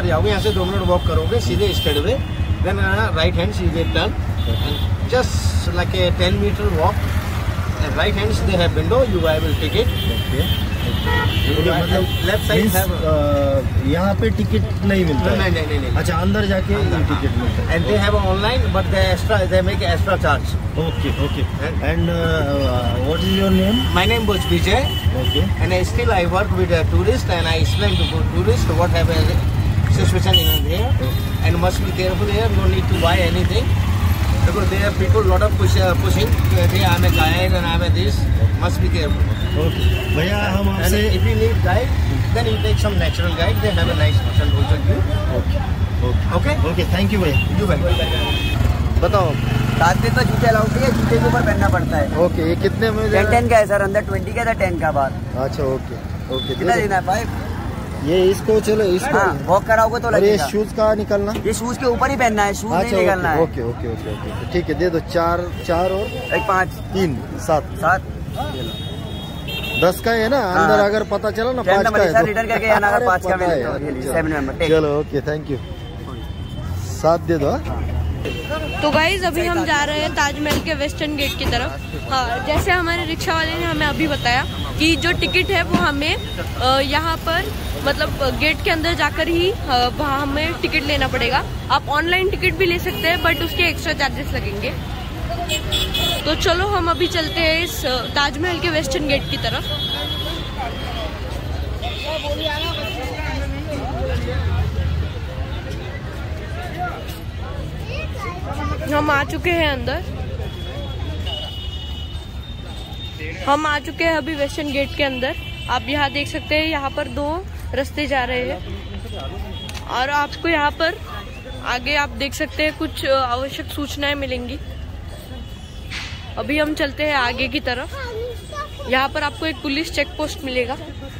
अंदर जाओगे, यहाँ से 2 मिनट वॉक करोगे सीधे straight way, then right hand you will turn, just like a 10 metre walk, right hand they have window, you will ticket. Left side यहाँ पे ticket नहीं मिलता? नहीं। अच्छा, अंदर जाके टिकट मिलता है। And they have online but they make extra charge. Okay. And what is your name? My name was Vijay. Okay. And still I work with tourist and I explain to tourist what have situation in here and must be careful here, no need to buy anything because there are people lot of pushing, hey I am a guide and I am a this, must be careful. Okay भैया, हम आपसे if you need guide then you take some natural guide, they have a nice person who will you. Okay, thank you भैया। you welcome। बताओ, 7 दिन तो जूते allowed है, जूते के ऊपर पहनना पड़ता है। ओके, ये कितने में? 10 का है सर, अंदर 20 का था, 10 का बाहर। अच्छा, ओके। कितना देना है? 5। ये इसको चलो, इसको वॉक कराओगे तो लगेगा। ये शूज का निकलना? ये शूज के ऊपर ही पहनना है, शूज नहीं निकलना है। ओके, ठीक है, दे दो। 4 और 5 3 7 10 का है ना? अंदर अगर पता चला ना 5 का है तो रिटर्न करके आना, अगर 5 का मिले तो 7 मेंबर। चलो, ओके, थैंक यू। 7 दे दो। तो गाइज अभी हम जा रहे हैं ताजमहल के वेस्टर्न गेट की तरफ। हाँ, जैसे हमारे रिक्शा वाले ने हमें अभी बताया कि जो टिकट है वो हमें यहाँ पर मतलब गेट के अंदर जाकर ही वहाँ हमें टिकट लेना पड़ेगा। आप ऑनलाइन टिकट भी ले सकते हैं बट उसके एक्स्ट्रा चार्जेस लगेंगे। तो चलो हम अभी चलते हैं इस ताजमहल के वेस्टर्न गेट की तरफ। हम आ चुके हैं अंदर, हम आ चुके हैं अभी वेस्टर्न गेट के अंदर। आप यहाँ देख सकते हैं, यहाँ पर 2 रास्ते जा रहे हैं और आपको यहाँ पर आगे आप देख सकते हैं कुछ आवश्यक सूचनाएं मिलेंगी। अभी हम चलते हैं आगे की तरफ। यहाँ पर आपको एक पुलिस चेक पोस्ट मिलेगा।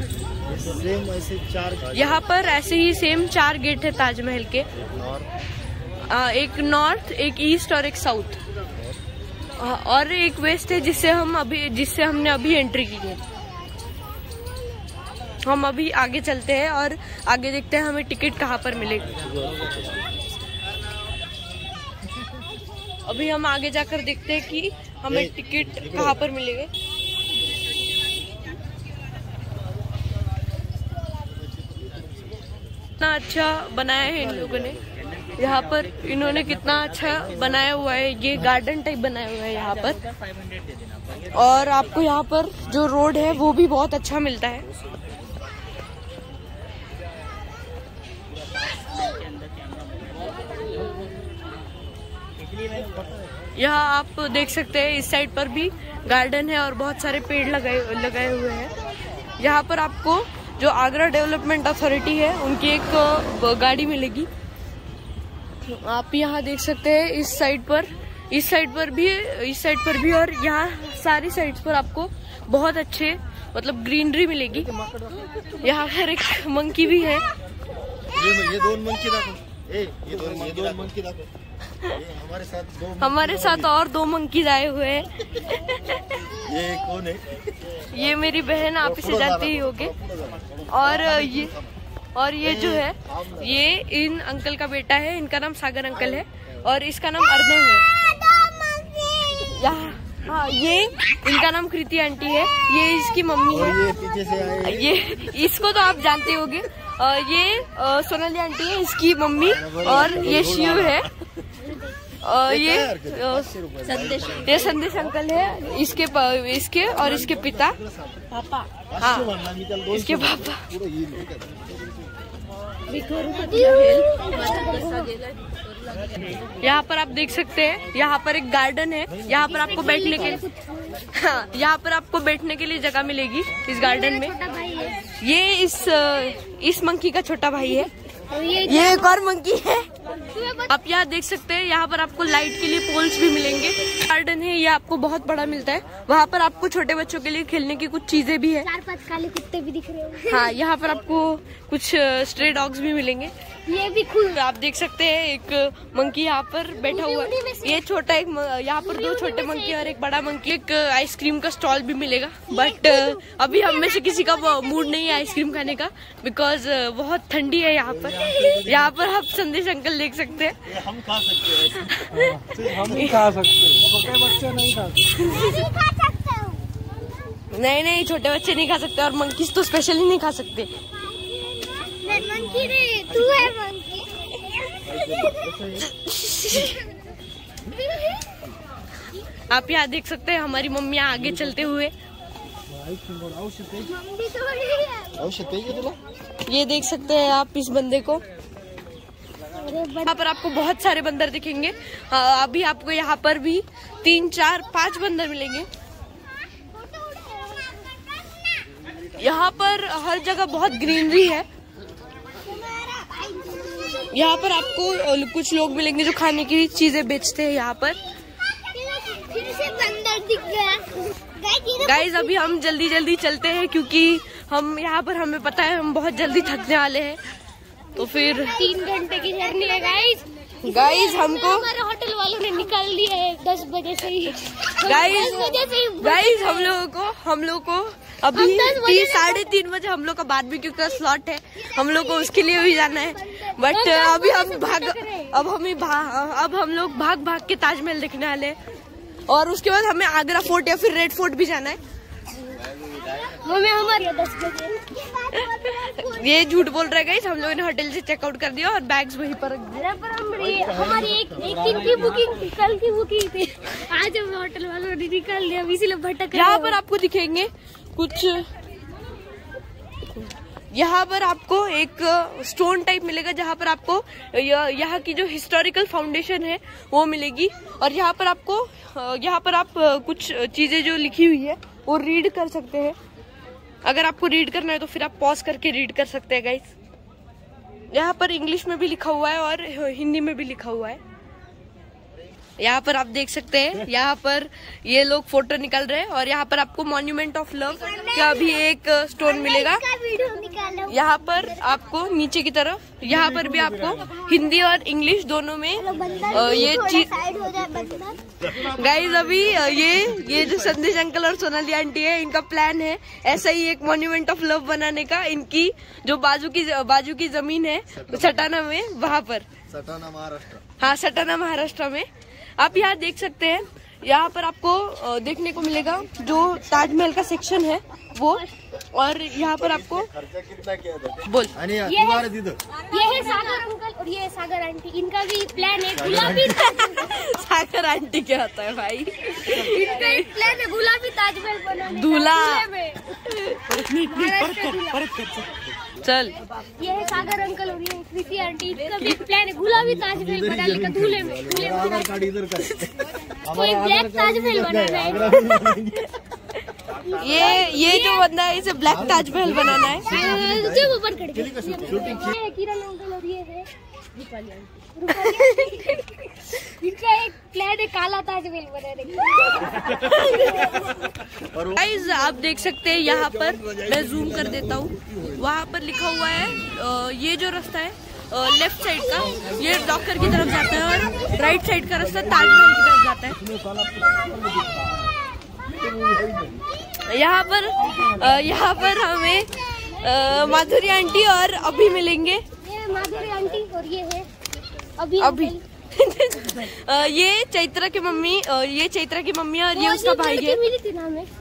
यहाँ पर ऐसे ही सेम 4 गेट है ताजमहल के, एक नॉर्थ, एक ईस्ट और एक साउथ, और एक वेस्ट है जिससे हमने अभी एंट्री की है। हम अभी आगे चलते हैं और आगे देखते हैं हमें टिकट कहाँ पर मिलेगी। अभी हम आगे जाकर देखते हैं कि हमें टिकट कहाँ पर मिलेगा। कितना अच्छा बनाया है इन लोगों ने, यहाँ पर इन्होंने कितना अच्छा बनाया हुआ है। ये गार्डन टाइप बनाया हुआ है यहाँ पर, और आपको यहाँ पर जो रोड है वो भी बहुत अच्छा मिलता है। यहाँ आप देख सकते हैं इस साइड पर भी गार्डन है और बहुत सारे पेड़ लगाए हुए हैं। यहाँ पर आपको जो आगरा डेवलपमेंट अथॉरिटी है उनकी एक गाड़ी मिलेगी। आप यहाँ देख सकते हैं इस साइड पर भी और यहाँ सारी साइड्स पर आपको बहुत अच्छे मतलब ग्रीनरी मिलेगी। यहाँ पर एक मंकी भी है। ये 2 मंकी देखो, ये दो मंकी देखो, हमारे साथ और 2 मंकीज आए हुए हैं। ये कौन है? ये मेरी बहन, आप इसे जानते ही होंगे। और ये जो है ये इन अंकल का बेटा है, इनका नाम सागर अंकल है और इसका नाम अर्नव है। हाँ, ये इनका नाम कृति आंटी है, ये इसकी मम्मी है। ये पीछे से आए, ये इसको तो आप जानते होंगे। ये सोनाली आंटी है, इसकी मम्मी, और ये शिव है। ये संदेश अंकल है, इसके और इसके पिता पापा। हाँ, इसके पापा। यहाँ पर आप देख सकते हैं, यहाँ पर एक गार्डन है। यहाँ पर आपको बैठने के लिए, हाँ, यहाँ पर आपको बैठने के लिए जगह मिलेगी इस गार्डन में। ये इस मंकी का छोटा भाई है। ये एक और मंकी है। आप यहाँ देख सकते हैं, यहाँ पर आपको लाइट के लिए पोल्स भी मिलेंगे। गार्डन है, ये आपको बहुत बड़ा मिलता है। वहाँ पर आपको छोटे बच्चों के लिए खेलने की कुछ चीजें भी है। 4-5 काले कुत्ते भी दिख रहे हैं। हाँ, यहाँ पर आपको कुछ स्ट्रे डॉग्स भी मिलेंगे। ये भी खुद आप देख सकते हैं एक मंकी यहाँ पर बैठा हुआ है। ये छोटा एक, यहाँ पर 2 छोटे मंकी और एक बड़ा मंकी। एक आइसक्रीम का स्टॉल भी मिलेगा, बट अभी हम में से किसी का मूड नहीं है आइसक्रीम खाने का, बिकॉज बहुत ठंडी है यहाँ पर। यहाँ पर आप संदेश अंकल देख सकते हैं। हम खा सकते हैं, हम नहीं खा सकते, छोटे बच्चे नहीं खा सकते। नहीं, छोटे बच्चे नहीं खा सकते, और मंकीज तो स्पेशली नहीं खा सकते। मंकी नहीं, तू है मंकी। आप यहाँ देख सकते हैं हमारी मम्मियाँ आगे चलते हुए। ये देख सकते हैं आप इस बंदे को। यहाँ पर आपको बहुत सारे बंदर दिखेंगे। अभी आपको यहाँ पर भी 3, 4, 5 बंदर मिलेंगे। यहाँ पर हर जगह बहुत ग्रीनरी है। यहाँ पर आपको कुछ लोग मिलेंगे जो खाने की चीजें बेचते हैं यहाँ पर। फिर से बंदर दिख गया। गाइज अभी हम जल्दी चलते हैं, क्योंकि हम यहाँ पर, हमें पता है हम बहुत जल्दी थकने वाले हैं। तो फिर 3 घंटे की जर्नी है गाइज हमको हमारे होटल वालों ने निकाल दिया है 10 बजे से ही। गाइज हम लोगों को अभी 3-3:30 बजे हम लोग का बारबेक्यू का स्लॉट है। हम लोग को उसके लिए भी जाना है, बट अभी हम लोग भाग के ताजमहल देखने वाले हैं, और उसके बाद हमें आगरा फोर्ट या फिर रेड फोर्ट भी जाना है। हमें हमारे 10 बजे। ये झूठ बोल रहे गाइस, हम लोगों ने होटल से चेकआउट कर दिया और बैग्स वहीं पर रख दिए। हमारी एक दिन की बुकिंग थी, कल की बुकिंग थी, आज हम होटल वालों ने निकाल दिया, इसीलिए भटक। यहाँ पर आपको दिखेंगे कुछ, यहाँ पर आपको एक स्टोन टाइप मिलेगा, जहाँ पर आपको यहाँ की जो हिस्टोरिकल फाउंडेशन है वो मिलेगी। और यहाँ पर आप कुछ चीजें जो लिखी हुई है वो रीड कर सकते हैं। अगर आपको रीड करना है तो फिर आप पॉज करके रीड कर सकते हैं गाइस। यहाँ पर इंग्लिश में भी लिखा हुआ है और हिंदी में भी लिखा हुआ है। यहाँ पर आप देख सकते हैं, यहाँ पर ये लोग फोटो निकाल रहे हैं, और यहाँ पर आपको मॉन्यूमेंट ऑफ लव का भी एक स्टोन मिलेगा। यहाँ पर आपको नीचे की तरफ, यहाँ पर भी आपको हिंदी और इंग्लिश दोनों में ये चीज। गाइस अभी ये जो संदेश अंकल और सोनाली आंटी है, इनका प्लान है ऐसा ही एक मॉन्यूमेंट ऑफ लव बनाने का। इनकी जो बाजू की जमीन है सटाना में, वहाँ पर, सटाना महाराष्ट्र। हाँ, सटाना महाराष्ट्र में। आप यहाँ देख सकते हैं, यहाँ पर आपको देखने को मिलेगा जो ताजमहल का सेक्शन है वो, और यहाँ पर आपको कितना किया था बोल। ये है सागर अंकल और ये है सागर आंटी, इनका भी प्लान है गुलाबी। सागर आंटी क्या होता है भाई? इनका एक प्लान है गुलाबी ताजमहल बनाने का, दूल्हा। चल, ये है सागर अंकल और ये कृति आंटी, इनका भी प्लान है गुलाबी ताजमहल बनाने का, दूल्हे में। कोई ब्लैक ताजमहल बनाना है। ये जो बंदा है इसे ब्लैक ताजमहल बनाना है। जो ऊपर खड़े हैं किरण अंकल और ये है दीपाली आंटी। इनका एक प्लान है काला ताजमहल बनाने का। गाइस आप देख सकते हैं, यहाँ पर मैं जूम कर देता हूँ, वहाँ पर लिखा हुआ है ये जो रास्ता है लेफ्ट साइड का, ये डॉक्टर की तरफ जाता है, और राइट साइड का रास्ता ताजमहल की तरफ जाता है। यहाँ पर हमें माधुरी आंटी और अभी मिलेंगे। ये माधुरी आंटी और ये है अभी। ये चैत्रा की मम्मी, ये चैत्रा की मम्मी और ये उसका भाई है। मिली थी नाम है।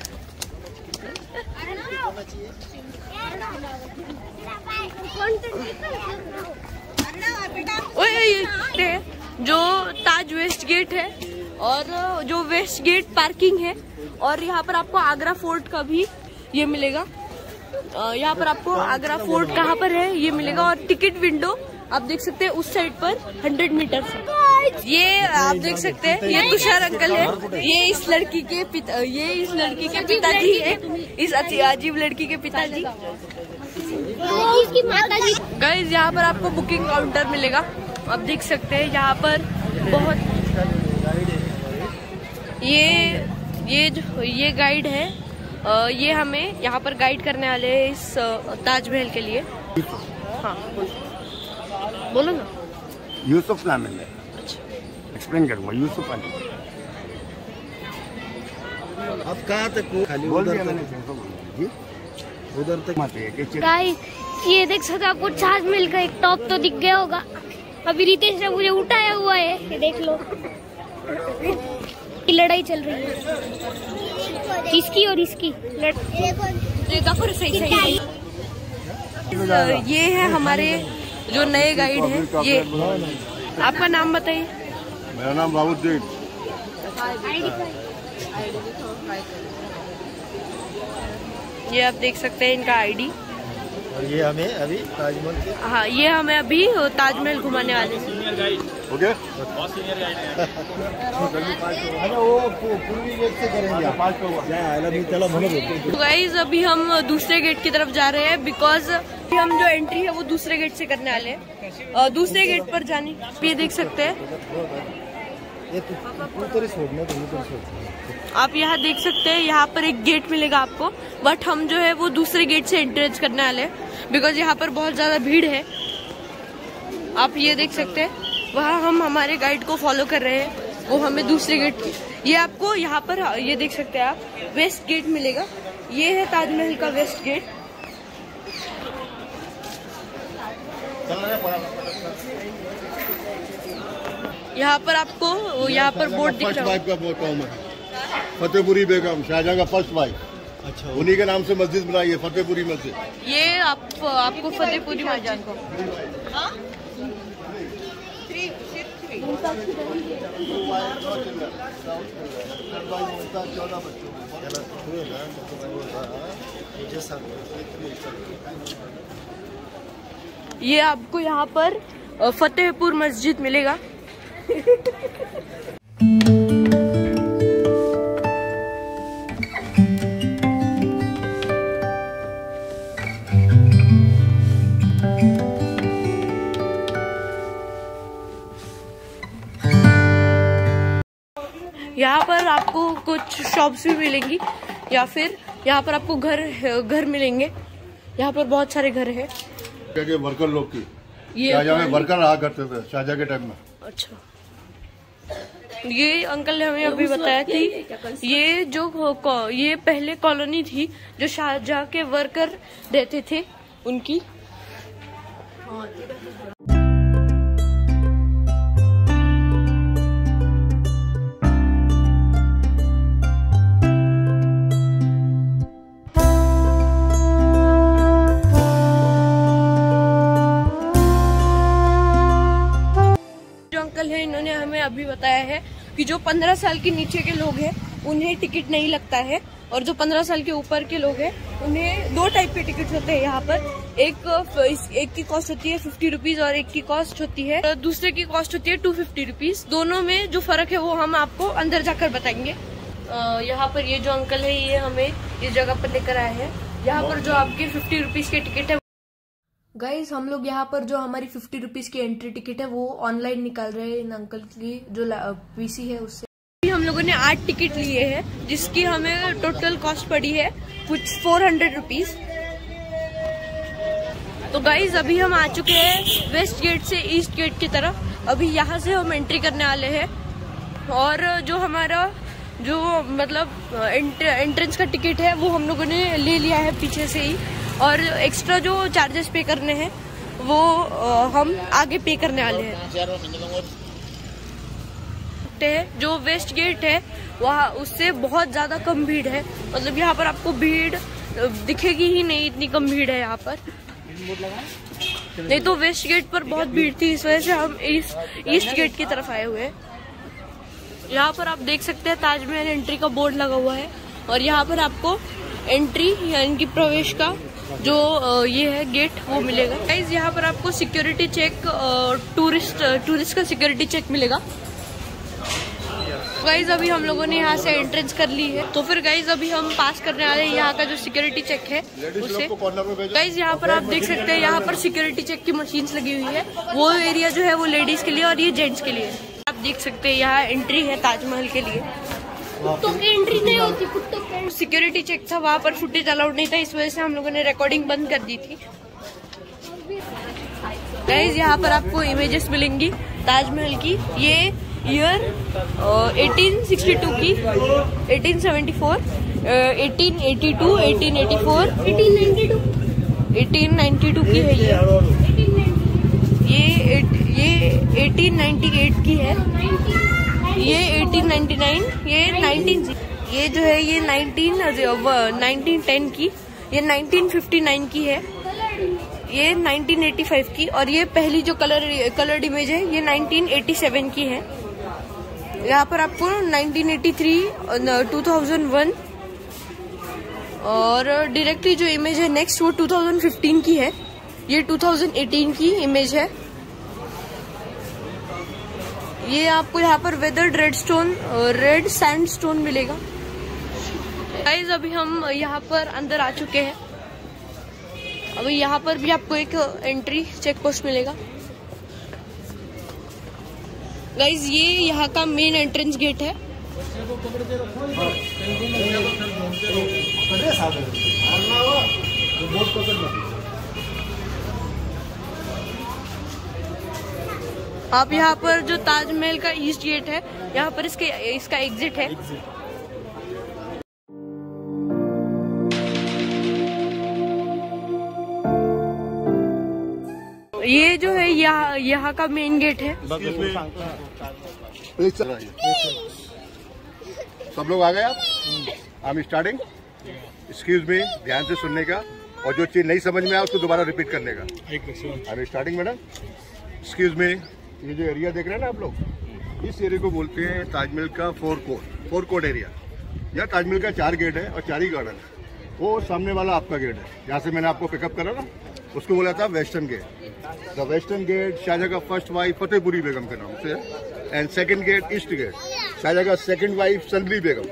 जो ताज वेस्ट गेट है और जो वेस्ट गेट पार्किंग है, और यहाँ पर आपको आगरा फोर्ट का भी ये मिलेगा। यहाँ पर आपको आगरा फोर्ट कहाँ पर है ये मिलेगा, और टिकट विंडो आप देख सकते हैं उस साइड पर 100 मीटर। ये आप देख सकते हैं, ये तुषार अंकल है, ये इस लड़की के पिताजी है, इस अजीब लड़की के पिताजी। इसकी माताजी। गाइस यहाँ पर आपको बुकिंग काउंटर मिलेगा, आप देख सकते हैं यहाँ पर बहुत ये गाइड है। ये हमें यहाँ पर गाइड करने वाले हैं इस ताजमहल के लिए। हाँ बोलो ना। यूसुफ नाम है। एक्सप्लेन करूँगा। यूसुफ अली। अब कहाँ तक खाली उधर तक गाइस ये देख सकते आपको ताजमहल का एक टॉप तो दिख गया होगा। अभी रितेश ने मुझे उठाया हुआ है, ये देख लो। लड़ाई चल रही है इसकी और इसकी। ये है हमारे जो नए गाइड हैं। ये आपका नाम बताइए। मेरा नाम बाबूद्दीन। ये आप देख सकते हैं इनका आईडी। और ये हमें अभी ताजमहल के हाँ ये हमें अभी ताजमहल घुमाने वाले हैं। ओके। वो पूर्वी गेट से करेंगे। तो गाइस अभी हम दूसरे गेट की तरफ जा रहे हैं बिकॉज हम जो एंट्री है वो दूसरे गेट से करने वाले हैं। दूसरे गेट पर जाने ये देख सकते हैं आप। यहाँ देख सकते हैं यहाँ पर एक गेट मिलेगा आपको, बट हम जो है वो दूसरे गेट से एंट्रेंस करने वाले हैं बिकॉज यहाँ पर बहुत ज्यादा भीड़ है। आप ये देख सकते हैं वहाँ हम हमारे गाइड को फॉलो कर रहे हैं, वो हमें दूसरे गेट ये आपको यहाँ पर ये देख सकते हैं आप वेस्ट गेट मिलेगा। ये है ताजमहल का वेस्ट गेट। यहाँ पर आपको यहाँ पर बोर्ड दिख रहा है। फतेहपुरी बेगम शाहजहां का फर्स्ट वाइफ। अच्छा। उन्हीं के नाम से मस्जिद बनाई है, फतेहपुरी मस्जिद। ये आपको फतेहपुरी मस्जिद को ये आपको यहाँ पर फतेहपुर मस्जिद मिलेगा। यहाँ पर आपको कुछ शॉप्स भी मिलेंगी या फिर यहाँ पर आपको घर मिलेंगे। यहाँ पर बहुत सारे घर हैं। वर्कर लोग की ये शाहजहां में वर्कर रहा करते थे शाहजहां के टाइम में। अच्छा। ये अंकल ने हमें अभी बताया कि ये पहले कॉलोनी थी जो शाहजहां के वर्कर रहते थे उनकी। है इन्होंने हमें अभी बताया है कि जो 15 साल के नीचे के लोग हैं उन्हें टिकट नहीं लगता है और जो 15 साल के ऊपर के लोग हैं उन्हें 2 टाइप के टिकट होते हैं यहाँ पर। एक की कॉस्ट होती है 50 रुपीज और एक की कॉस्ट होती है दूसरे की कॉस्ट होती है 250 रुपीज। दोनों में जो फर्क है वो हम आपको अंदर जाकर बताएंगे। यहाँ पर ये जो अंकल है ये हमें इस जगह पर लेकर आए हैं। यहाँ पर जो आपकी 50 रुपीज की टिकट है गाइज हम लोग यहाँ पर जो हमारी 50 रुपीज की एंट्री टिकट है वो ऑनलाइन निकाल रहे हैं इन अंकल की जो पीसी है उससे। हम लोगों ने 8 टिकट लिए हैं जिसकी हमें टोटल कॉस्ट पड़ी है कुछ 400 रुपीज। तो गाइज अभी हम आ चुके हैं वेस्ट गेट से ईस्ट गेट की तरफ। अभी यहाँ से हम एंट्री करने वाले हैं और जो हमारा जो मतलब एंट्रेंस का टिकट है वो हम लोगों ने ले लिया है पीछे से ही और एक्स्ट्रा जो चार्जेस पे करने हैं वो हम आगे पे करने वाले हैं। जो वेस्ट गेट है वहाँ उससे बहुत ज्यादा कम भीड़ है, मतलब यहाँ पर आपको भीड़ दिखेगी ही नहीं, इतनी कम भीड़ है यहाँ पर। नहीं तो वेस्ट गेट पर बहुत भीड़ थी, इस वजह से हम ईस्ट गेट की तरफ आए हुए हैं। यहाँ पर आप देख सकते हैं ताजमहल एंट्री का बोर्ड लगा हुआ है और यहाँ पर आपको एंट्री या इनकी प्रवेश का जो ये है गेट वो मिलेगा। गाइस यहाँ पर आपको सिक्योरिटी चेक टूरिस्ट का सिक्योरिटी चेक मिलेगा। गाइज अभी हम लोगों ने यहाँ से एंट्रेंस कर ली है, तो फिर गाइज अभी हम पास करने वाले हैं यहाँ का जो सिक्योरिटी चेक है उसे। गाइज यहाँ पर आप देख सकते हैं, यहाँ पर सिक्योरिटी चेक की मशीन्स लगी हुई है। वो एरिया जो है वो लेडीज के लिए और ये जेंट्स के लिए। आप देख सकते हैं यहाँ एंट्री है ताजमहल के लिए, तो एंट्री नहीं होती कुत्तों। सिक्योरिटी चेक था, वहाँ पर फुटेज अलाउड नहीं था, इस वजह से हम लोगों ने रिकॉर्डिंग बंद कर दी थी। गाइज यहाँ पर आपको इमेजेस मिलेंगी ताजमहल की। ये ईयर 1862 की, 1874, 1882, 1884, 1892 की है ये 1898 की है, ये 1899, ये 19, ये जो है ये 1910 की, ये 1959 की है, ये 1985 की, और ये पहली जो कलर्ड इमेज है ये 1987 की है। यहाँ पर आपको 1983, 2001 और डायरेक्टली जो इमेज है नेक्स्ट वो 2015 की है, ये 2018 की इमेज है। ये आपको यहाँ पर वेदर्ड रेड सैंडस्टोन मिलेगा। गाइस अभी हम यहाँ पर अंदर आ चुके हैं। अभी यहाँ पर भी आपको एक एंट्री चेक पोस्ट मिलेगा। गाइस ये यहाँ का मेन एंट्रेंस गेट है। आप यहाँ पर जो ताजमहल का ईस्ट गेट है, यहाँ पर इसका एग्जिट है। ये जो है यहाँ का मेन गेट है। सब लोग आ गए आप? I am starting. Excuse me, ध्यान से सुनने का, और जो चीज नहीं समझ में आया उसको दोबारा रिपीट करने का। I am starting madam. Excuse me, ये जो एरिया देख रहे हैं ना आप लोग, इस एरिया को बोलते हैं ताजमहल का फोर कोर्ट एरिया। यहाँ ताजमहल का 4 गेट है और 4 ही गार्डन है। वो सामने वाला आपका गेट है, जहाँ से मैंने आपको पिकअप करा ना, उसको बोला था western gate. The western gate Shahjahan का फर्स्ट वाइफ फतेहपुरी बेगम के नाम से, and second gate east gate Shahjahan का second wife Sanbari Begum.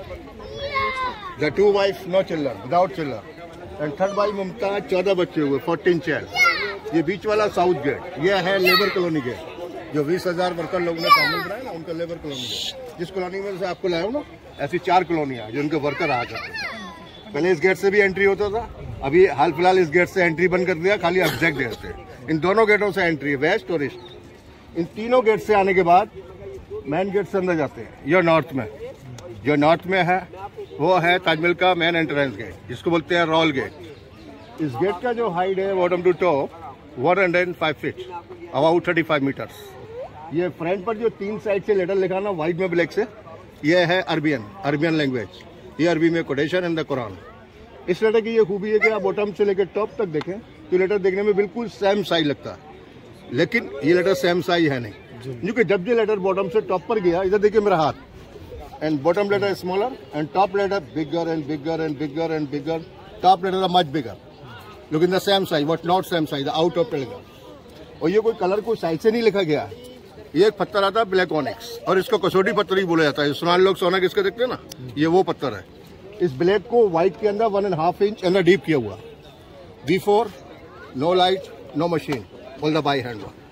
The 2 wife no children, without children, and third wife Mumtaz, 14 बच्चे हुए, 14 चाइल्ड। ये बीच वाला साउथ गेट, ये है लेबर कॉलोनी गेट, जो 20,000 वर्कर लोगों ने काम बनाया ना, उनका लेबर कॉलोनी गेट। जिस कॉलोनी में से आपको लाया हूँ ना, ऐसी 4 कॉलोनियाँ जो उनके वर्कर आ करते हैं। पहले इस गेट से भी एंट्री होता था, अभी हाल फिलहाल इस गेट से एंट्री बंद कर दिया, खाली एग्जैक्ट गेट से। इन दोनों गेटों से एंट्री है, वेस्ट और ईस्ट। इन तीनों गेट से आने के बाद मेन गेट से अंदर जाते हैं। यह नॉर्थ में, जो नॉर्थ में है वो है ताजमहल का मेन एंट्रेंस गेट, जिसको बोलते हैं रॉयल गेट। इस गेट का जो हाइट है bottom to top 105 feet, about 35 metres. ये फ्रंट पर जो 3 साइड से लेटर लिखा ना व्हाइट में ब्लैक से, ये है अरबियन लैंग्वेज। ये अरबी में कोटेशन इन द कुरान। इस लेटर की ये खूबी है कि आप बॉटम से लेकर टॉप तक देखें तो लेटर देखने में बिल्कुल सेम साइज लगता है, लेकिन ये लेटर सेम साइज है नहीं, क्योंकि जब ये लेटर बॉटम से टॉप पर गया, इधर देखिए मेरा हाथ, and bottom letter smaller and top letter bigger and bigger and bigger and bigger, top letter much bigger, look in the same size but not same size, out of telegram. और ये कोई colour को side से नहीं लिखा गया है। ये एक पत्थर आता है ब्लैक ऑनिक्स, और इसको कसौटी पत्थर ही बोला जाता है। सुनान लोग सोना किसका देखते हैं ना, ये वो पत्थर है। इस ब्लैक को व्हाइट के अंदर 1.5 इंच अंदर डीप किया हुआ। Before no light no machine, all the by hand work.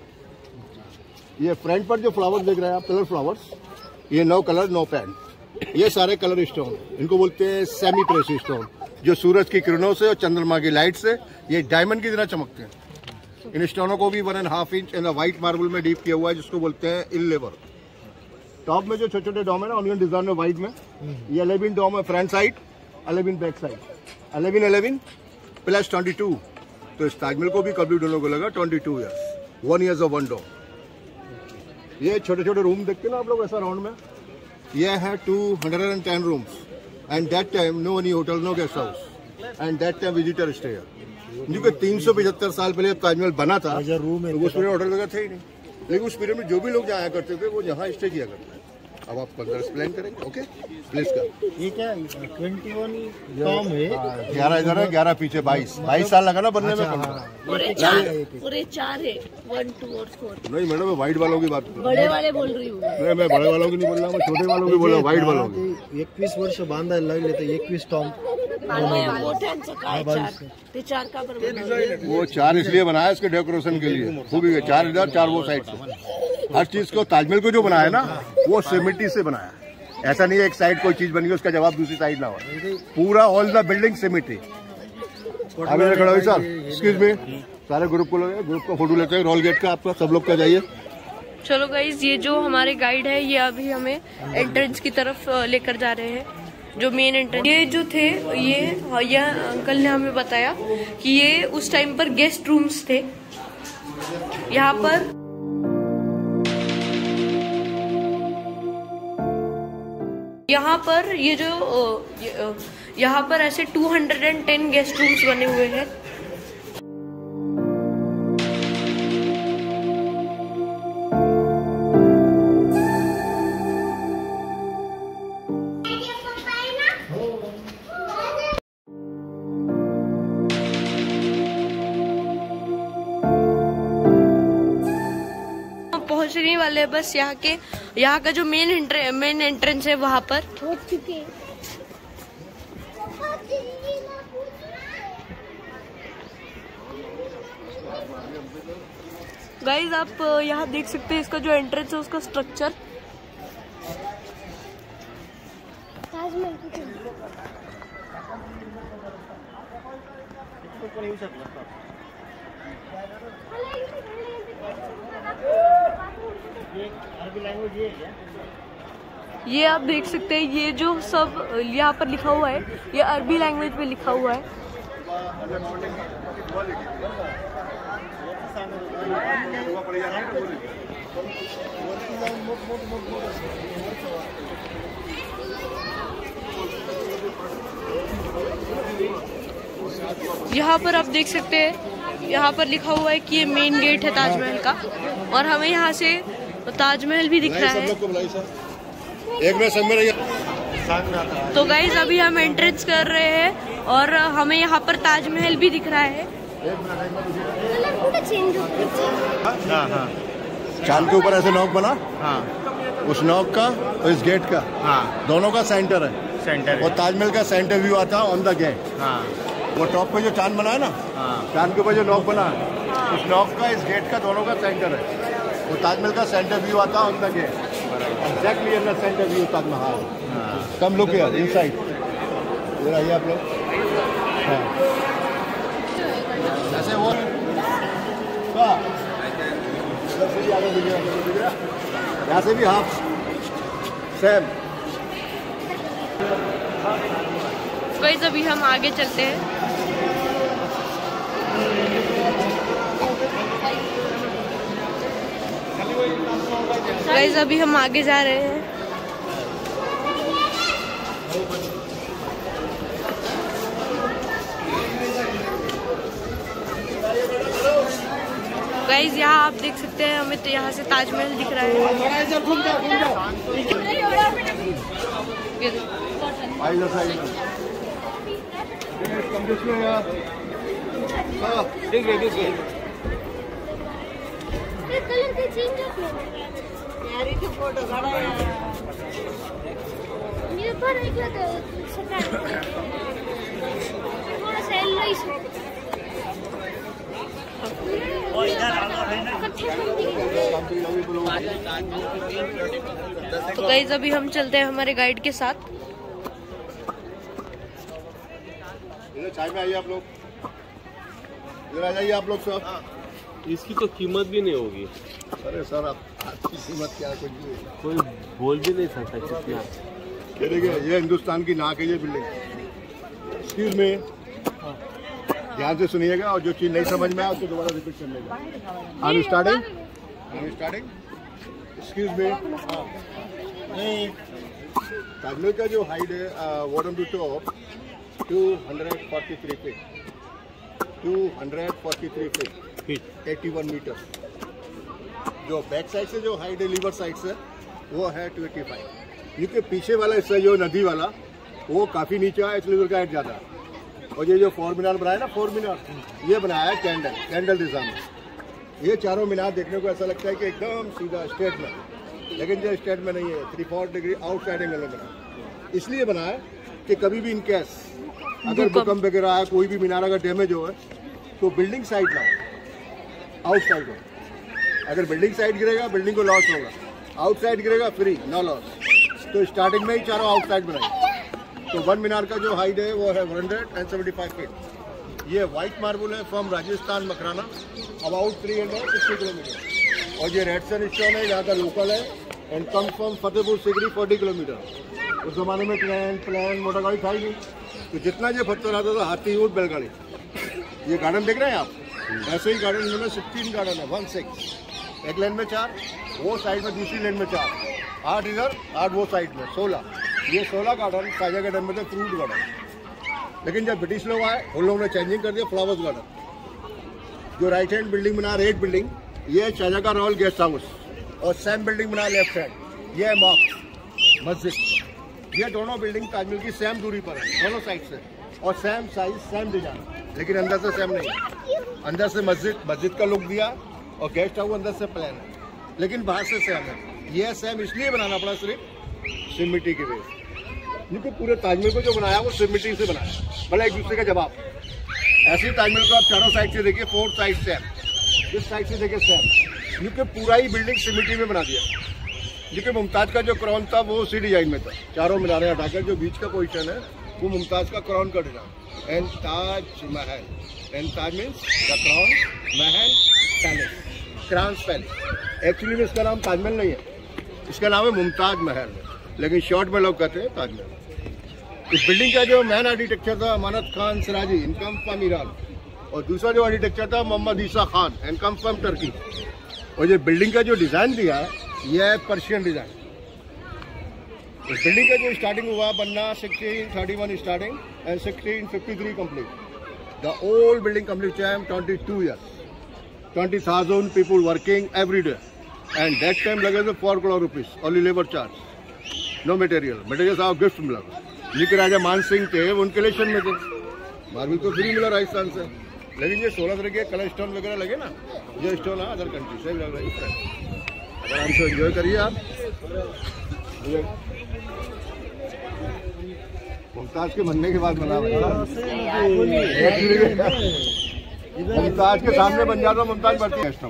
ये फ्रंट पर जो फ्लावर्स देख रहे हैं आप, कलर फ्लावर्स, ये नो कलर नो पेंट, ये सारे कलर स्टोन, इनको बोलते हैं सेमी प्रेसियस स्टोन, जो सूरज की किरणों से और चंद्रमा की लाइट से ये डायमंड की तरह चमकते हैं। इन स्टोनों को भी 1.5 inch in the white marble में डीप किया हुआ है, जिसको बोलते हैं इल्लेवर। टॉप में जो छोटे छोटे डॉम है ना, ऑनियन डिजाइन में व्हाइट में, ये 11 डॉम है front side, 11 back side, 11 plus 22। तो इस ताजमहल को भी कंप्लीट होने को लगा 22 ईयर्स, 1 ईयर्स ऑफ 1 डॉम। ये छोटे छोटे रूम देखते हैं ना आप लोग ऐसा राउंड में, ये है 210 rooms, and that time no any hotel no guest house, and that time visitor stay. क्योंकि 375 साल पहले जब ताजमहल बना था तो उस पीरियड होटल वगैरह थे ही नहीं, लेकिन उस पीरियड में जो भी लोग जाया करते थे वो यहाँ स्टे किया करते थे। अब आप फर्दर एक्सप्लेन करेंगे। ओके प्लीज कर। ये क्या 21 टॉम है, 11 इधर है, 11 पीछे, 22 साल लगा ना बनने में। पूरे 4 है, 1 2 और 4। नहीं मैडम, मैं व्हाइट वालों की बात कर रहा बड़े वाले बोल रही हूँ। हूँ। मैं बड़े वालों की नहीं बोल रहा, मैं छोटे वालों की बोल रहा हूँ, व्हाइट वालों की। 21 वर्ष बांधा लागले तर 21 टॉम मोठ्यांचं काय 4 ते 4 का बरोबर? वो 4 इसलिए बनाया इसके डेकोरेशन के लिए, खूबी है। 4 इधर, 4 वो साइड से। हर चीज को ताजमहल को जो बनाया ना, वो सिमेंटी से बनाया। ऐसा नहीं है एक साइड कोई चीज बनी है उसका जवाब दूसरी साइड ना हो। पूरा ऑल द बिल्डिंग सिमेंटी। आप इधर खड़ा हुई सर, एक्सक्यूज मी, सारे ग्रुप को फोटो लेते हैं। रोल गेट का आपका सब लोग का जाइए। चलो गाइज, ये जो हमारे गाइड है ये अभी हमें एंट्रेंस की तरफ लेकर जा रहे हैं, जो मेन एंट्रेंस। ये जो थे ये अंकल ने हमें बताया कि ये उस टाइम पर गेस्ट रूम्स थे। यहाँ पर ये जो यहाँ पर ऐसे 210 गेस्ट रूम्स बने हुए हैं। पहुंचने वाले बस यहाँ का जो मेन एंट्रेंस है वहाँ पर। गाइज आप यहाँ देख सकते हैं इसका जो एंट्रेंस है उसका स्ट्रक्चर। ये आप देख सकते हैं, ये जो सब यहाँ पर लिखा हुआ है ये अरबी लैंग्वेज में लिखा हुआ है। यहाँ पर आप देख सकते हैं, यहाँ पर लिखा हुआ है कि ये मेन गेट है ताजमहल का, और हमें यहाँ से ताजमहल भी दिख रहा है। एक में सब में रहिए। तो गाइज अभी हम एंट्रेंस कर रहे हैं और हमें यहाँ पर ताजमहल भी दिख रहा है। चांद के ऊपर ऐसे नॉक बना, उस नॉक का और इस गेट का दोनों का सेंटर है। और ताजमहल का सेंटर व्यू आता है ऑन द गेट। वो टॉप पे जो चांद बना है ना, चांद के ऊपर जो नॉक बना है, उस नॉक का इस गेट का दोनों का सेंटर है। वो ताजमहल का सेंटर व्यू आता है on the gate, exactly in the centre view Taj Mahal. Come लोग इनसाइड इधर आइए आप लोग। ऐसे वो यहाँ से भी हाफ सेम। गाइस अभी हम आगे चलते हैं। गाइस अभी हम आगे जा रहे हैं। गाइस यहाँ आप देख सकते हैं, हमें तो यहाँ से ताजमहल दिख रहा है। तो गाइस अभी हम चलते हैं हमारे गाइड के साथ। चाय में आइए आप लोग, इधर आ जाइए आप लोग सब। इसकी तो कीमत भी नहीं होगी। अरे सर आपकी कीमत क्या, कुछ भी कोई बोल भी नहीं सकता कितना। देखिए ये हिंदुस्तान की नाक है ये बिल्डिंग। एक्सक्यूज मी, ध्यान से सुनिएगा और जो चीज नहीं समझ में आए उसको दोबारा रिपीट कर लेगा। I am starting. Excuse me, Taj Mahal का जो हाइट है bottom to top 243 feet, 243 feet, 81 metre. जो बैक साइड से जो हाइट है लीवर साइड से वो है 285। क्योंकि पीछे वाला हिस्सा जो नदी वाला वो काफ़ी नीचे है, इसलिए उसका हाइट ज़्यादा है। और ये जो 4 मीनार बनाया ना, 4 मीनार, ये बनाया है कैंडल डिज़ाइन में। ये चारों मीनार देखने को ऐसा लगता है कि एकदम सीधा स्ट्रेट में, लेकिन जो स्ट्रेट में नहीं है, 3-4 डिग्री आउटसाइड एंगल में बना। इसलिए बना है कि कभी भी इन केस अगर भूकंप वगैरह है, कोई भी मीनार अगर डैमेज हो तो बिल्डिंग साइड ना हो, आउटसाइड हो। अगर बिल्डिंग साइड गिरेगा बिल्डिंग को लॉस होगा, आउटसाइड गिरेगा फ्री, नो लॉस। तो स्टार्टिंग में ही चारों आउटसाइड बनाए। तो 1 मीनार का जो हाइट है वो है 175 फीट। ये वाइट मार्बल है from Rajasthan Makrana, about 360 kilometre. और ये रेडसन स्टोन है, यहाँ का लोकल है and come from Fatehpur Sikri 40 kilometre. उस जमाने में प्लेन मोटर गाड़ी था ही नहीं, तो जितना ये पत्थर आता था हाथी ऊँट बैलगाड़ी। ये गार्डन देख रहे हैं आप, ऐसे ही गार्डन में 16 गार्डन है, 16। एक लेन में 4, वो साइड में दूसरी लेन में 4, 8 इधर 8 वो साइड में 16। ये 16 गार्डन शाहजहाँ गार्डन में थे, फ्रूट गार्डन। लेकिन जब ब्रिटिश लोग आए उन लोगों ने चेंजिंग कर दिया, फ्लावर्स गार्डन। जो राइट हैंड बिल्डिंग बना 8 बिल्डिंग, ये शाहजहाँ का रॉयल गेस्ट हाउस। और सेम बिल्डिंग बना लेफ्ट साइड, ये है मॉस्क मस्जिद। ये दोनों बिल्डिंग ताजमहल की सेम दूरी पर है, दोनों साइड से, और सेम साइज सेम डिजाइन, लेकिन अंदर से सेम नहीं। अंदर से मस्जिद का लुक दिया और गेस्ट हाउस अंदर से प्लान है, लेकिन बाहर से सेम है। यह सेम इसलिए बनाना पड़ा सिर्फ सिमिट्री की वजह से, क्योंकि पूरे ताजमहल को जो बनाया वो सिमिट्री से बनाया, भला एक दूसरे का जवाब। ऐसे ही ताजमहल को आप चारों साइड से देखिए, 4 साइड सेम, इस साइड से देखिए सेम, क्योंकि पूरा ही बिल्डिंग सिमिट्री में बना दिया। क्योंकि मुमताज का जो क्राउन था वो उसी डिजाइन में था, चारों मीनारें हटाकर जो बीच का पोजीशन है वो मुमताज का क्राउन का design. And Taj Mahal, and Taj means the crown, Mahal palace, crown palace. Actually में इसका नाम ताजमहल नहीं है, इसका नाम है मुमताज महल, लेकिन शॉर्ट में लोग कहते हैं ताजमहल। इस बिल्डिंग का जो मैन आर्किटेक्चर था Amanat Khan Siraji, income from Iran. और दूसरा जो आर्किटेक्चर था Mohammad Isa Khan, income from Turkey. और ये बिल्डिंग का जो डिज़ाइन दिया है यह है पर्शियन डिज़ाइन। इस बिल्डिंग का जो स्टार्टिंग हुआ बनना 1631 starting and 1653 complete. The old building complete time 22 years, 20,000 people working every day. And that time लगे थे 4 crore rupees only labour charge, no material साहब गिफ्ट मिला। जिनके राजा मान सिंह थे वो उनके इलेक्शन में थे, मार्बल तो फ्री मिला राजस्थान से। लेकिन ये 16 तरह के कलर स्टोन वगैरह लगे ना, ये स्टोन है अदर कंट्री से लग रहा है। आराम से एंजॉय करिए आप। मुमताज के बनने के बाद बना, मुमताज के सामने बन जाता मुमताज बढ़ती है।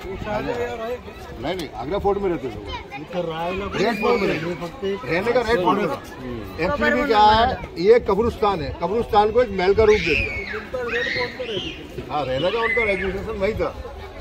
नहीं आगरा फोर्ट में रहते लोग, रेड फोर्ट में रहने का, रेड फोर्ट में। एक्चुअली क्या है, ये कब्रिस्तान है, कब्रिस्तान को एक महल का रूप दे दिया। हाँ, रहने का उनका रेजिस्ट्रेशन वही था।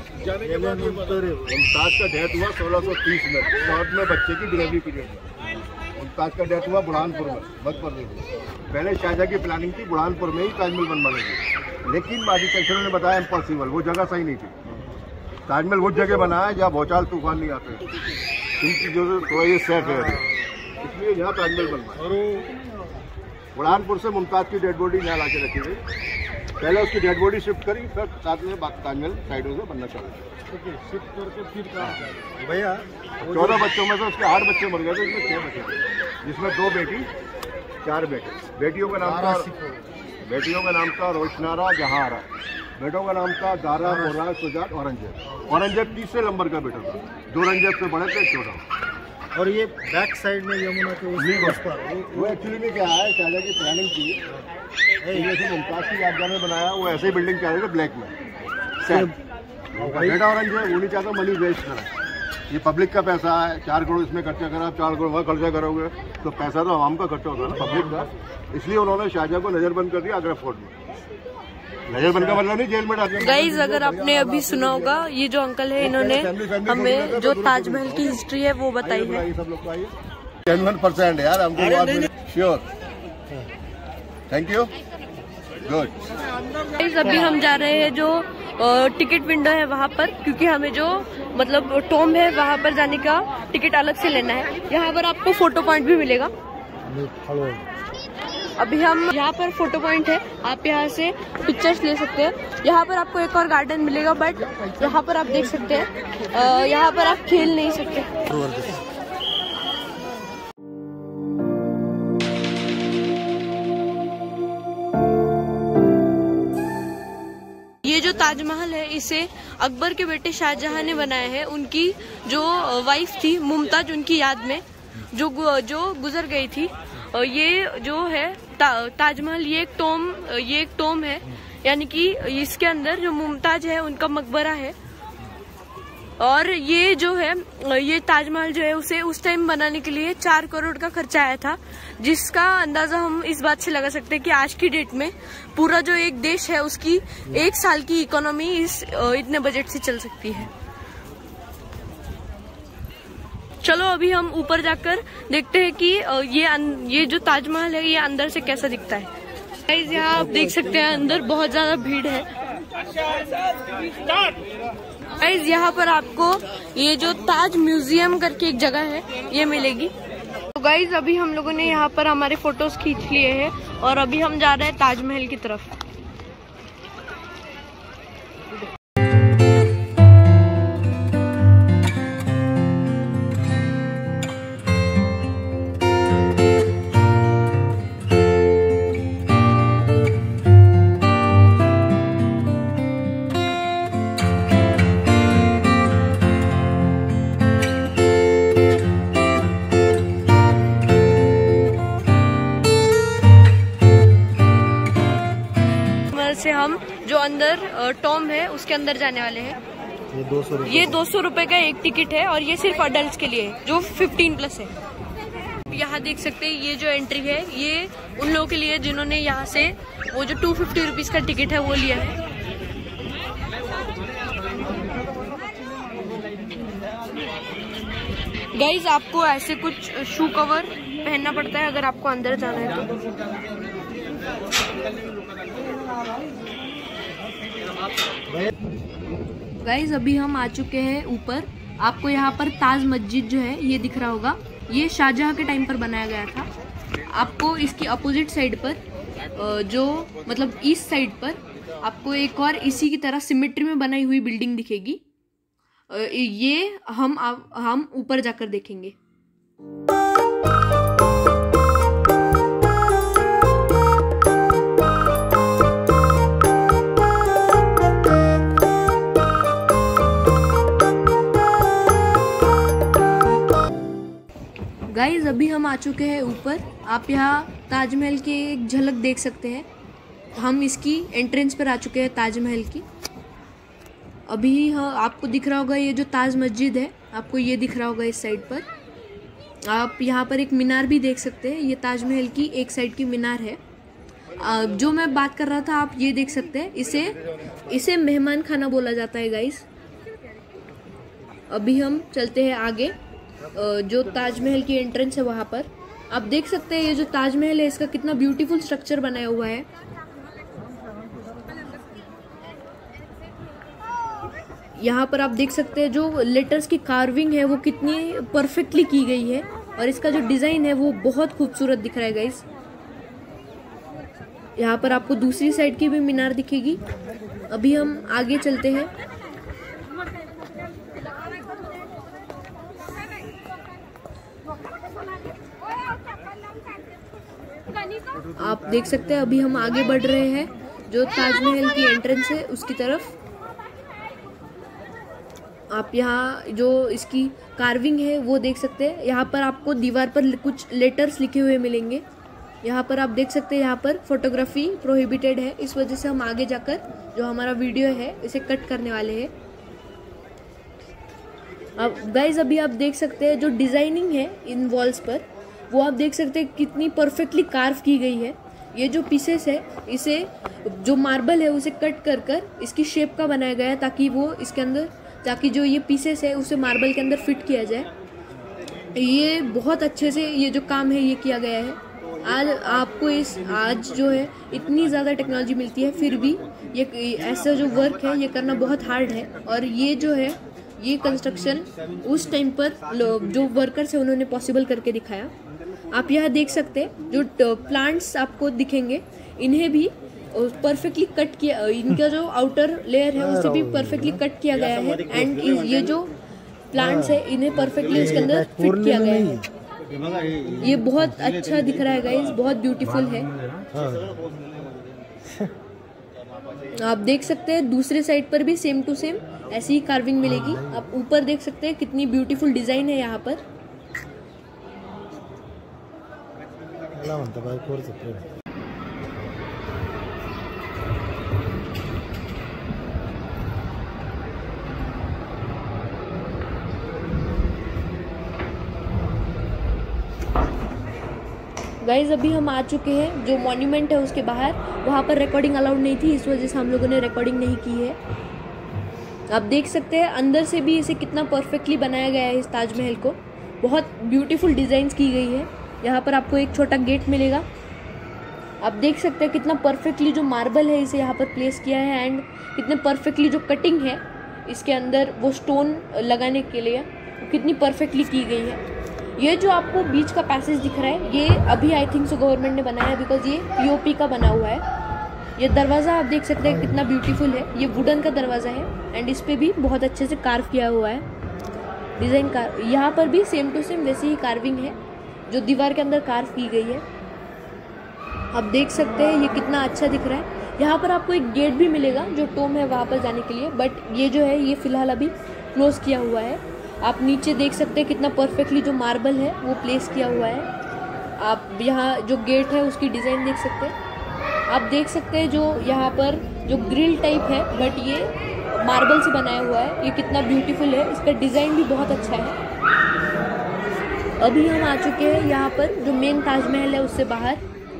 मुमताज का डेथ हुआ 1630 में, शॉर्ट में बच्चे की डिलीवरी पीरियड में। मुमताज का डेथ हुआ बुरहानपुर में, मध्य प्रदेश में। पहले शाहजहाँ की प्लानिंग थी बुरहानपुर में ही ताजमहल बनवाने की, लेकिन आर्किटेक्चर ने बताया इम्पॉसिबल, वो जगह सही नहीं थी। ताजमहल वो जगह बना है जहाँ भौचाल तूफान नहीं आते, इनकी जो थोड़ा ये सेफ है, इसलिए यहाँ ताजमहल बनवा। और बुरहानपुर से मुमताज की डेड बॉडी यहाँ लाके रखी गई। पहले उसकी डेड बॉडी शिफ्ट करी, फिर साथ में ताजमहल साइडों से बनना चालू शिफ्ट करके फिर भैया 14 बच्चों में से उसके 8 बच्चे मर गए थे, इसमें 6 बच्चे थे, जिसमें 2 बेटी 4 बेटे। बेटियों का नाम था रोशनारा जहारा, बेटों का नाम था दारा, मोरा, सुजात, औरंगजेब। औरंगजेब 30 नंबर का बेटा था, 2 औरंगजेब से बड़े थे, 14। और ये बैक साइड में यमुना के उस पर वो एक्चुअली में क्या है, शाहजहाँ की प्लानिंग थी, जैसे मुमताज की यादगार में बनाया वो ऐसे ही बिल्डिंग चाह रहे थे ब्लैक में। बेटा औरंगजेब वो नहीं चाहता मनी वेस्ट करा, ये पब्लिक का पैसा है, 4 करोड़ इसमें खर्चा करा, 4 करोड़ वहाँ खर्चा करोगे तो पैसा तो आवाम का खर्चा होता है ना, पब्लिक का। इसलिए उन्होंने शाहजहाँ को नजरबंद कर दिया आगरा फोर्ट में। नजरबंद का मतलब नहीं जेल में डाल। गाइज अगर आपने अभी सुना होगा, ये जो अंकल है इन्होंने हमें जो ताजमहल की हिस्ट्री है वो बताई है। सब लोग को आइए, 10% यार हमको sure, thank you, good. Guys अभी हम जा रहे हैं जो टिकट विंडो है वहाँ पर, क्योंकि हमें जो मतलब टॉम है वहाँ पर जाने का टिकट अलग से लेना है। यहाँ पर आपको फोटो पॉइंट भी मिलेगा। अभी हम यहाँ पर फोटो पॉइंट है, आप यहाँ से पिक्चर्स ले सकते हैं। यहाँ पर आपको एक और गार्डन मिलेगा, बट यहाँ पर आप देख सकते हैं यहाँ पर आप खेल नहीं सकते। ताजमहल है इसे अकबर के बेटे शाहजहां ने बनाया है। उनकी जो वाइफ थी मुमताज, उनकी याद में जो गुजर गई थी। ये जो है ताजमहल ये एक टोम है, यानी कि इसके अंदर जो मुमताज है उनका मकबरा है। और ये जो है ये ताजमहल जो है उसे उस टाइम बनाने के लिए 4 करोड़ का खर्चा आया था, जिसका अंदाजा हम इस बात से लगा सकते हैं कि आज की डेट में पूरा जो एक देश है उसकी 1 साल की इकोनॉमी इतने बजट से चल सकती है। चलो अभी हम ऊपर जाकर देखते हैं कि ये जो ताजमहल है ये अंदर से कैसा दिखता है। गाइस यहाँ आप देख सकते हैं अंदर बहुत ज्यादा भीड़ है। गाइस यहाँ पर आपको ये जो ताज म्यूजियम करके एक जगह है ये मिलेगी। तो गाइस अभी हम लोगों ने यहाँ पर हमारे फोटोज खींच लिए हैं और अभी हम जा रहे हैं ताजमहल की तरफ। से हम जो अंदर टॉम है उसके अंदर जाने वाले हैं। ये 200 रुपए का एक टिकट है और ये सिर्फ अडल्ट के लिए है जो 15+ है। यहाँ देख सकते हैं ये जो एंट्री है ये उन लोगों के लिए जिन्होंने यहाँ से वो जो 250 रुपीज का टिकट है वो लिया है। गाइज आपको ऐसे कुछ शू कवर पहनना पड़ता है अगर आपको अंदर जाना है तो। गाइज अभी हम आ चुके हैं ऊपर। आपको यहाँ पर ताज मस्जिद जो है ये दिख रहा होगा, ये शाहजहां के टाइम पर बनाया गया था। आपको इसकी अपोजिट साइड पर जो मतलब ईस्ट साइड पर आपको एक और इसी की तरह सिमेट्री में बनाई हुई बिल्डिंग दिखेगी। ये हम ऊपर जाकर देखेंगे। गाइज अभी हम आ चुके हैं ऊपर। आप यहाँ ताजमहल की एक झलक देख सकते हैं। हम इसकी एंट्रेंस पर आ चुके हैं ताजमहल की। अभी आपको दिख रहा होगा ये जो ताज मस्जिद है, आपको ये दिख रहा होगा इस साइड पर। आप यहाँ पर एक मीनार भी देख सकते हैं, ये ताजमहल की एक साइड की मीनार है। जो मैं बात कर रहा था आप ये देख सकते हैं, इसे मेहमान खाना बोला जाता है गाइज। अभी हम चलते हैं आगे। जो ताजमहल की एंट्रेंस है वहाँ पर आप देख सकते हैं ये जो ताजमहल है इसका कितना ब्यूटीफुल स्ट्रक्चर बनाया हुआ है। यहाँ पर आप देख सकते हैं जो लेटर्स की कार्विंग है वो कितनी परफेक्टली की गई है और इसका जो डिज़ाइन है वो बहुत खूबसूरत दिख रहा है गाइस। यहाँ पर आपको दूसरी साइड की भी मीनार दिखेगी। अभी हम आगे चलते हैं। आप देख सकते हैं अभी हम आगे बढ़ रहे हैं जो ताजमहल की एंट्रेंस है उसकी तरफ। आप यहाँ जो इसकी कार्विंग है वो देख सकते हैं। यहाँ पर आपको दीवार पर कुछ लेटर्स लिखे हुए मिलेंगे। यहाँ पर आप देख सकते हैं यहाँ पर फोटोग्राफी प्रोहिबिटेड है, इस वजह से हम आगे जाकर जो हमारा वीडियो है इसे कट करने वाले हैं। अब गाइज अभी आप देख सकते हैं जो डिज़ाइनिंग है इन वॉल्स पर वो आप देख सकते हैं कितनी परफेक्टली कार्व की गई है। ये जो पीसेस है इसे जो मार्बल है उसे कट कर कर इसकी शेप का बनाया गया है ताकि वो इसके अंदर ताकि जो ये पीसेस है उसे मार्बल के अंदर फिट किया जाए। ये बहुत अच्छे से ये जो काम है ये किया गया है। आज जो है इतनी ज़्यादा टेक्नोलॉजी मिलती है फिर भी ये ऐसा जो वर्क है ये करना बहुत हार्ड है। और ये जो है ये कंस्ट्रक्शन उस टाइम पर जो वर्कर्स है उन्होंने पॉसिबल करके दिखाया। आप यहाँ देख सकते हैं जो प्लांट्स आपको दिखेंगे इन्हें भी परफेक्टली कट किया, इनका जो आउटर लेयर है उसे भी परफेक्टली कट किया गया है। एंड ये जो प्लांट्स है इन्हें परफेक्टली उसके अंदर फिट किया गया है। ये बहुत अच्छा दिख रहा है गाइस, बहुत ब्यूटीफुल है। आप देख सकते हैं दूसरे साइड पर भी सेम टू सेम ऐसी ही कार्विंग मिलेगी। आप ऊपर देख सकते हैं कितनी ब्यूटीफुल डिजाइन है यहाँ पर। गाइज अभी हम आ चुके हैं जो मॉन्यूमेंट है उसके बाहर। वहाँ पर रिकॉर्डिंग अलाउड नहीं थी, इस वजह से हम लोगों ने रिकॉर्डिंग नहीं की है। आप देख सकते हैं अंदर से भी इसे कितना परफेक्टली बनाया गया है। इस ताजमहल को बहुत ब्यूटीफुल डिज़ाइंस की गई है। यहाँ पर आपको एक छोटा गेट मिलेगा। आप देख सकते हैं कितना परफेक्टली जो मार्बल है इसे यहाँ पर प्लेस किया है एंड कितने परफेक्टली जो कटिंग है इसके अंदर वो स्टोन लगाने के लिए कितनी परफेक्टली की गई है। ये जो आपको बीच का पैसेज दिख रहा है ये अभी आई थिंक सो गवर्नमेंट ने बनाया है, बिकॉज ये पीओपी का बना हुआ है। ये दरवाज़ा आप देख सकते हैं कितना ब्यूटीफुल है। ये वुडन का दरवाज़ा है एंड इस पर भी बहुत अच्छे से कार्व किया हुआ है डिज़ाइन का। यहाँ पर भी सेम टू सेम वैसी ही कार्विंग है जो दीवार के अंदर कार्व की गई है। आप देख सकते हैं ये कितना अच्छा दिख रहा है। यहाँ पर आपको एक गेट भी मिलेगा जो टोम है वहाँ पर जाने के लिए, बट ये जो है ये फ़िलहाल अभी क्लोज किया हुआ है। आप नीचे देख सकते हैं कितना परफेक्टली जो मार्बल है वो प्लेस किया हुआ है। आप यहाँ जो गेट है उसकी डिज़ाइन देख सकते हैं। आप देख सकते हैं जो यहाँ पर जो ग्रिल टाइप है बट ये मार्बल से बनाया हुआ है। ये कितना ब्यूटीफुल है, इसका डिज़ाइन भी बहुत अच्छा है। अभी हम आ चुके हैं यहाँ पर जो मेन ताजमहल है उससे बाहर।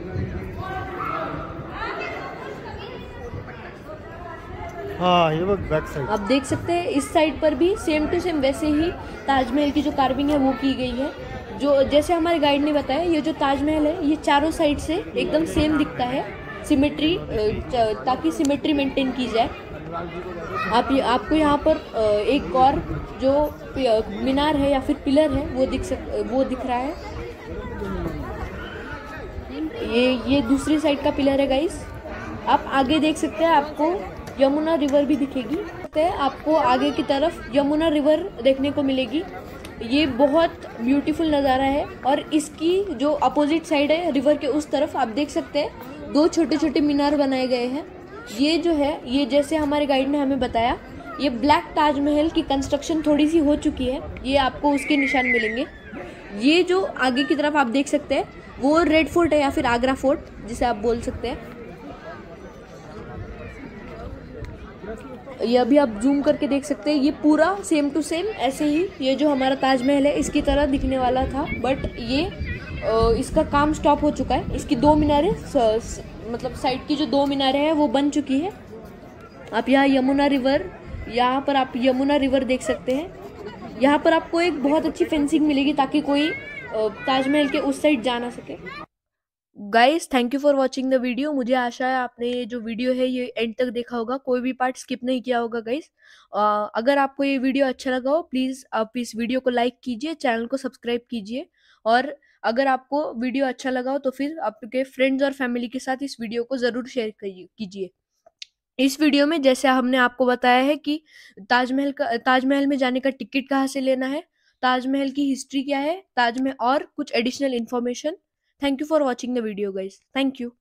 हाँ ये बैक साइड आप देख सकते हैं इस साइड पर भी सेम टू सेम वैसे ही ताजमहल की जो कार्विंग है वो की गई है। जो जैसे हमारे गाइड ने बताया ये जो ताजमहल है ये चारों साइड से एकदम सेम दिखता है, सिमेट्री, ताकि सिमेट्री मेंटेन की जाए। आपको यहाँ पर एक और जो मीनार है या फिर पिलर है वो दिख रहा है। ये दूसरी साइड का पिलर है गाइस। आप आगे देख सकते हैं आपको यमुना रिवर भी दिखेगी। आपको आगे की तरफ यमुना रिवर देखने को मिलेगी। ये बहुत ब्यूटीफुल नज़ारा है और इसकी जो अपोजिट साइड है रिवर के उस तरफ आप देख सकते हैं 2 छोटे छोटे मीनार बनाए गए हैं। ये जो है ये जैसे हमारे गाइड ने हमें बताया ये ब्लैक ताजमहल की कंस्ट्रक्शन थोड़ी सी हो चुकी है, ये आपको उसके निशान मिलेंगे। ये जो आगे की तरफ आप देख सकते हैं वो रेड फोर्ट है या फिर आगरा फोर्ट जिसे आप बोल सकते हैं। ये अभी आप जूम करके देख सकते हैं ये पूरा सेम टू सेम ऐसे ही ये जो हमारा ताजमहल है इसकी तरह दिखने वाला था, बट ये इसका काम स्टॉप हो चुका है। इसकी 2 मीनारें मतलब साइड की जो 2 मीनारें हैं वो बन चुकी है। आप यहाँ यहाँ पर आप यमुना रिवर देख सकते हैं। यहाँ पर आपको एक बहुत अच्छी फेंसिंग मिलेगी ताकि कोई ताजमहल के उस साइड जा ना सके। Guys thank you for watching the video. मुझे आशा है आपने ये जो वीडियो है ये एंड तक देखा होगा, कोई भी पार्ट स्किप नहीं किया होगा गाइस। अगर आपको ये वीडियो अच्छा लगा हो प्लीज़ आप इस वीडियो को लाइक कीजिए, चैनल को सब्सक्राइब कीजिए और अगर आपको वीडियो अच्छा लगा हो तो फिर आपके फ्रेंड्स और फैमिली के साथ इस वीडियो को ज़रूर शेयर कीजिए। इस वीडियो में जैसे हमने आपको बताया है कि ताजमहल में जाने का टिकट कहाँ से लेना है, ताजमहल की हिस्ट्री क्या है, ताजमहल और कुछ additional information. Thank you for watching the video guys. Thank you.